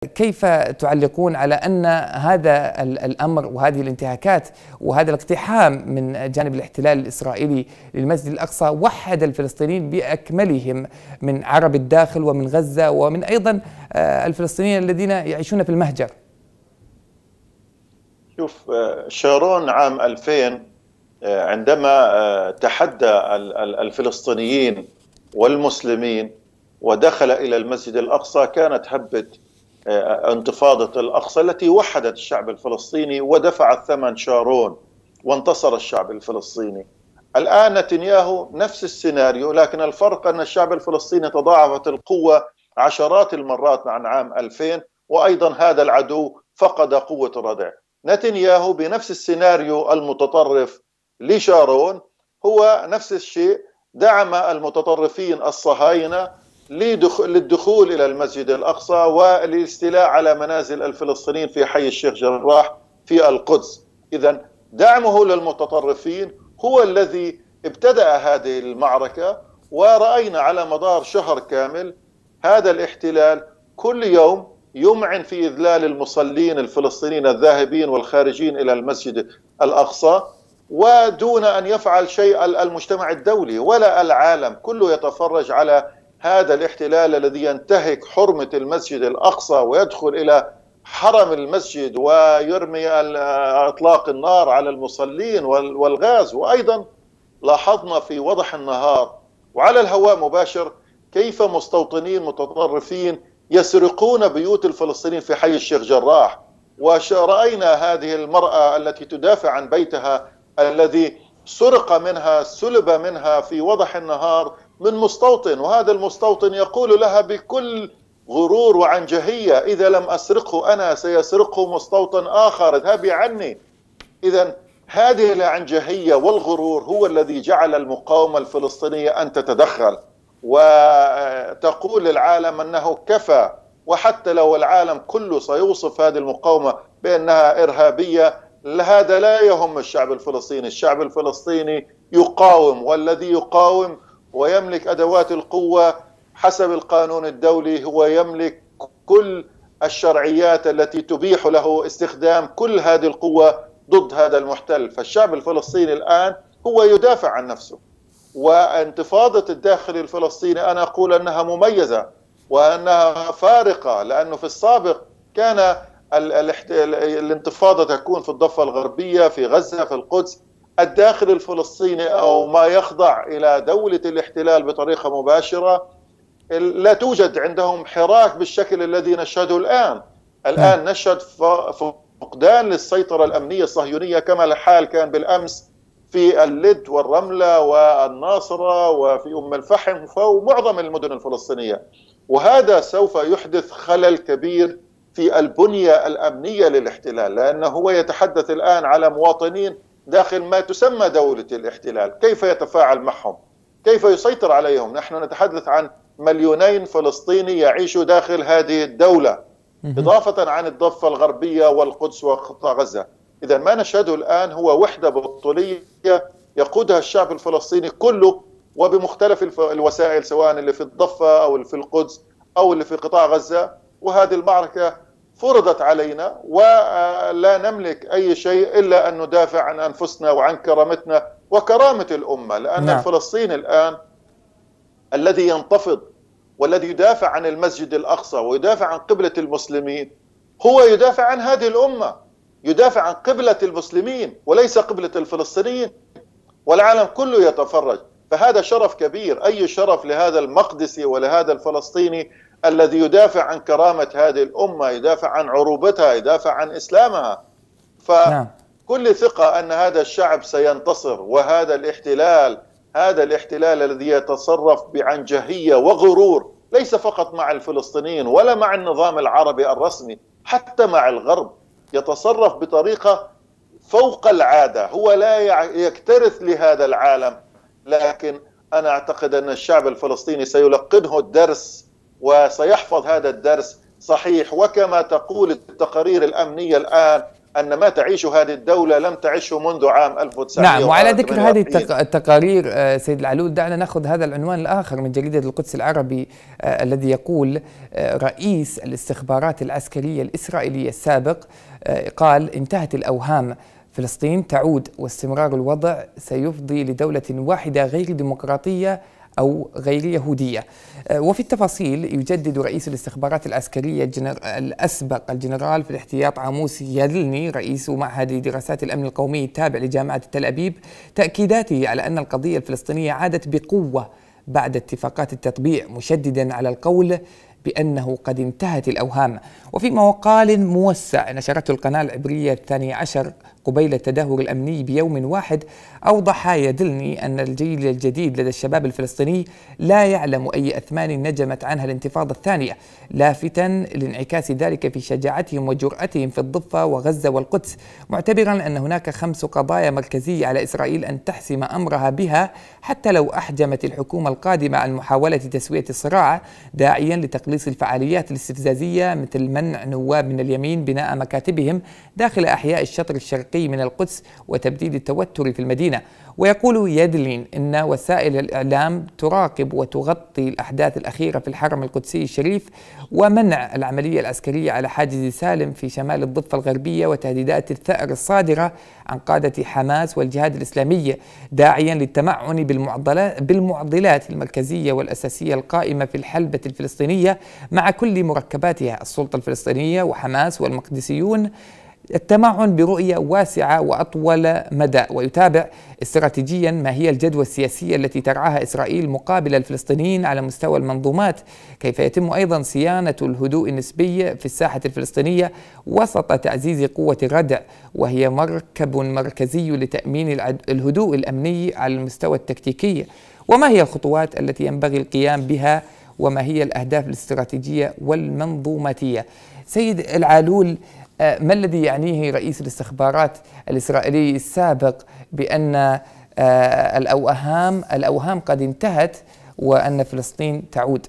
كيف تعلقون على أن هذا الأمر وهذه الانتهاكات وهذا الاقتحام من جانب الاحتلال الإسرائيلي للمسجد الأقصى وحد الفلسطينيين بأكملهم من عرب الداخل ومن غزة ومن أيضا الفلسطينيين الذين يعيشون في المهجر؟ شوف، شارون عام 2000 عندما تحدى الفلسطينيين والمسلمين ودخل إلى المسجد الأقصى، كانت هبة انتفاضة الأقصى التي وحدت الشعب الفلسطيني ودفع الثمن شارون وانتصر الشعب الفلسطيني. الآن نتنياهو نفس السيناريو، لكن الفرق أن الشعب الفلسطيني تضاعفت القوة عشرات المرات عن عام 2000، وأيضا هذا العدو فقد قوة الردع. نتنياهو بنفس السيناريو المتطرف لشارون هو نفس الشيء، دعم المتطرفين الصهاينة للدخول إلى المسجد الأقصى والاستيلاء على منازل الفلسطينيين في حي الشيخ جراح في القدس. إذن دعمه للمتطرفين هو الذي ابتدأ هذه المعركة، ورأينا على مدار شهر كامل هذا الاحتلال كل يوم يمعن في إذلال المصلين الفلسطينيين الذاهبين والخارجين إلى المسجد الأقصى، ودون أن يفعل شيء المجتمع الدولي ولا العالم كله يتفرج على هذا الاحتلال الذي ينتهك حرمة المسجد الأقصى ويدخل إلى حرم المسجد ويرمي إطلاق النار على المصلين والغاز. وأيضا لاحظنا في وضح النهار وعلى الهواء مباشر كيف مستوطنين متطرفين يسرقون بيوت الفلسطينيين في حي الشيخ جراح، ورأينا هذه المرأة التي تدافع عن بيتها الذي سلب منها في وضح النهار من مستوطن، وهذا المستوطن يقول لها بكل غرور وعنجهية: إذا لم أسرقه أنا سيسرقه مستوطن آخر، اذهبي عني. إذن هذه العنجهية والغرور هو الذي جعل المقاومة الفلسطينية أن تتدخل وتقول للعالم أنه كفى. وحتى لو العالم كله سيوصف هذه المقاومة بأنها إرهابية، هذا لا يهم الشعب الفلسطيني. الشعب الفلسطيني يقاوم، والذي يقاوم ويملك أدوات القوة حسب القانون الدولي هو يملك كل الشرعيات التي تبيح له استخدام كل هذه القوة ضد هذا المحتل. فالشعب الفلسطيني الآن هو يدافع عن نفسه، وانتفاضة الداخل الفلسطيني أنا أقول أنها مميزة وأنها فارقة، لأنه في السابق كان الانتفاضة تكون في الضفة الغربية، في غزة، في القدس. الداخل الفلسطيني أو ما يخضع إلى دولة الاحتلال بطريقة مباشرة لا توجد عندهم حراك بالشكل الذي نشهده الآن نشهد فقدان للسيطرة الأمنية الصهيونية كما الحال كان بالأمس في اللد والرملة والناصرة وفي أم الفحم ومعظم المدن الفلسطينية، وهذا سوف يحدث خلل كبير في البنية الأمنية للاحتلال، لأنه هو يتحدث الآن على مواطنين داخل ما تسمى دولة الاحتلال، كيف يتفاعل معهم، كيف يسيطر عليهم. نحن نتحدث عن 2,000,000 فلسطيني يعيشوا داخل هذه الدولة، إضافة عن الضفة الغربية والقدس وقطاع غزة. إذا ما نشهده الآن هو وحدة بطولية يقودها الشعب الفلسطيني كله وبمختلف الوسائل، سواء اللي في الضفة أو اللي في القدس أو اللي في قطاع غزة. وهذه المعركة فرضت علينا ولا نملك أي شيء إلا أن ندافع عن أنفسنا وعن كرامتنا وكرامة الأمة، لأن الفلسطيني الآن الذي ينتفض والذي يدافع عن المسجد الأقصى ويدافع عن قبلة المسلمين هو يدافع عن هذه الأمة، يدافع عن قبلة المسلمين وليس قبلة الفلسطينيين، والعالم كله يتفرج. فهذا شرف كبير، أي شرف لهذا المقدسي ولهذا الفلسطيني الذي يدافع عن كرامة هذه الأمة، يدافع عن عروبتها، يدافع عن إسلامها. فكل ثقة أن هذا الشعب سينتصر، وهذا الاحتلال الذي يتصرف بعنجهية وغرور ليس فقط مع الفلسطينيين ولا مع النظام العربي الرسمي، حتى مع الغرب يتصرف بطريقة فوق العادة. هو لا يكترث لهذا العالم، لكن أنا أعتقد أن الشعب الفلسطيني سيلقنه الدرس وسيحفظ هذا الدرس صحيح. وكما تقول التقارير الأمنية الآن أن ما تعيشه هذه الدولة لم تعيشه منذ عام 1948. نعم، وعلى ذكر هذه التقارير سيد العلول، دعنا نأخذ هذا العنوان الآخر من جريدة القدس العربي الذي يقول: رئيس الاستخبارات العسكرية الإسرائيلية السابق قال: انتهت الأوهام، فلسطين تعود، واستمرار الوضع سيفضي لدولة واحدة غير ديمقراطية أو غير يهودية. وفي التفاصيل يجدد رئيس الاستخبارات العسكرية الأسبق الجنرال في الاحتياط عاموس يادلني رئيس معهد دراسات الأمن القومي التابع لجامعة تل أبيب تأكيداته على أن القضية الفلسطينية عادت بقوة بعد اتفاقات التطبيع، مشددا على القول بأنه قد انتهت الأوهام. وفي مقال موسع نشرته القناة العبرية 12 قبيل التدهور الأمني بيوم واحد، أوضح يدلني أن الجيل الجديد لدى الشباب الفلسطيني لا يعلم أي أثمان نجمت عنها الانتفاضة الثانية، لافتا لانعكاس ذلك في شجاعتهم وجرأتهم في الضفة وغزة والقدس، معتبرا أن هناك 5 قضايا مركزية على إسرائيل أن تحسم أمرها بها حتى لو أحجمت الحكومة القادمة عن محاولة تسوية الصراع، داعيا لتقليص الفعاليات الاستفزازية مثل منع نواب من اليمين بناء مكاتبهم داخل أحياء الشطر الشرقي من القدس وتبديد التوتر في المدينة. ويقول يادلين إن وسائل الإعلام تراقب وتغطي الأحداث الأخيرة في الحرم القدسي الشريف ومنع العملية العسكرية على حاجز سالم في شمال الضفة الغربية وتهديدات الثأر الصادرة عن قادة حماس والجهاد الإسلامي، داعيا للتمعن بالمعضلات المركزية والأساسية القائمة في الحلبة الفلسطينية مع كل مركباتها، السلطة الفلسطينية وحماس والمقدسيون، التمعن برؤية واسعة وأطول مدى، ويتابع استراتيجيا ما هي الجدوى السياسية التي ترعاها إسرائيل مقابل الفلسطينيين على مستوى المنظومات، كيف يتم أيضا صيانة الهدوء النسبي في الساحة الفلسطينية وسط تعزيز قوة الردع، وهي مركب مركزي لتأمين الهدوء الأمني على المستوى التكتيكي، وما هي الخطوات التي ينبغي القيام بها، وما هي الأهداف الاستراتيجية والمنظوماتية. سيد العالول، ما الذي يعنيه رئيس الاستخبارات الإسرائيلي السابق بأن الأوهام قد انتهت وأن فلسطين تعود؟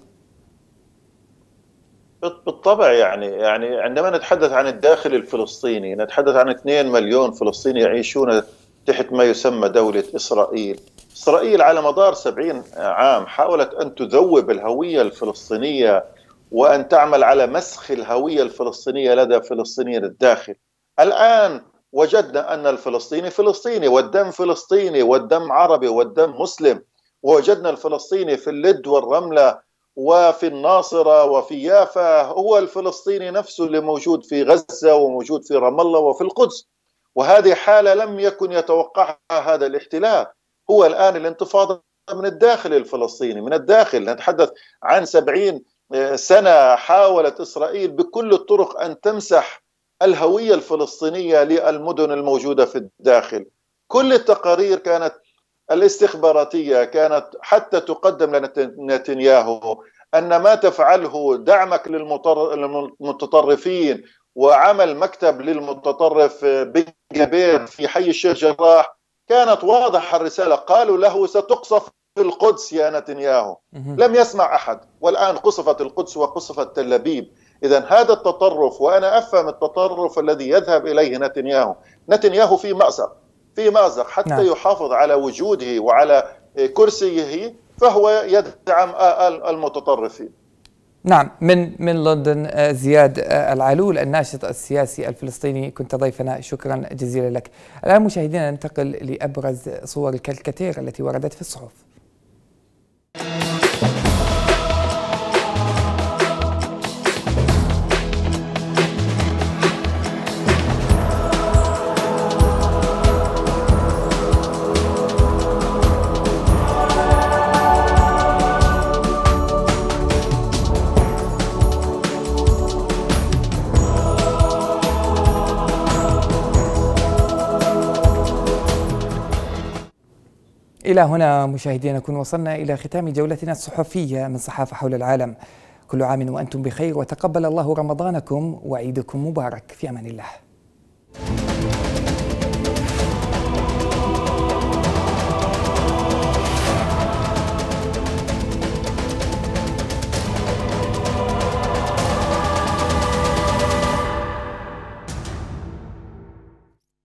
بالطبع يعني عندما نتحدث عن الداخل الفلسطيني نتحدث عن 2 مليون فلسطيني يعيشون تحت ما يسمى دولة إسرائيل. إسرائيل على مدار 70 عام حاولت أن تذوب الهوية الفلسطينية وأن تعمل على مسخ الهوية الفلسطينية لدى فلسطينيين الداخل. الآن وجدنا أن الفلسطيني فلسطيني والدم فلسطيني والدم عربي والدم مسلم، ووجدنا الفلسطيني في اللد والرملة وفي الناصرة وفي يافا هو الفلسطيني نفسه اللي موجود في غزة وموجود في رام الله وفي القدس، وهذه حالة لم يكن يتوقعها هذا الاحتلال. هو الآن الانتفاضة من الداخل الفلسطيني، من الداخل. نتحدث عن 70 سنة حاولت إسرائيل بكل الطرق أن تمسح الهوية الفلسطينية للمدن الموجودة في الداخل. كل التقارير كانت الاستخباراتية كانت حتى تقدم لنتنياهو أن ما تفعله دعمك للمتطرفين وعمل مكتب للمتطرف بجبير في حي الشيخ جراح كانت واضحة الرسالة. قالوا له ستقصف في القدس يا نتنياهو، لم يسمع أحد، والآن قصفت القدس وقصفت تل أبيب. إذن هذا التطرف، وأنا أفهم التطرف الذي يذهب إليه نتنياهو في مأزق حتى يحافظ على وجوده وعلى كرسيه، فهو يدعم المتطرفين. نعم، من لندن زياد العالول الناشط السياسي الفلسطيني كنت ضيفنا، شكرا جزيلا لك. الآن مشاهدينا ننتقل لأبرز صور الكاريكاتير التي وردت في الصحف. إلى هنا مشاهدينا نكون وصلنا إلى ختام جولتنا الصحفية من صحافة حول العالم. كل عام وأنتم بخير، وتقبل الله رمضانكم وعيدكم مبارك. في أمان الله.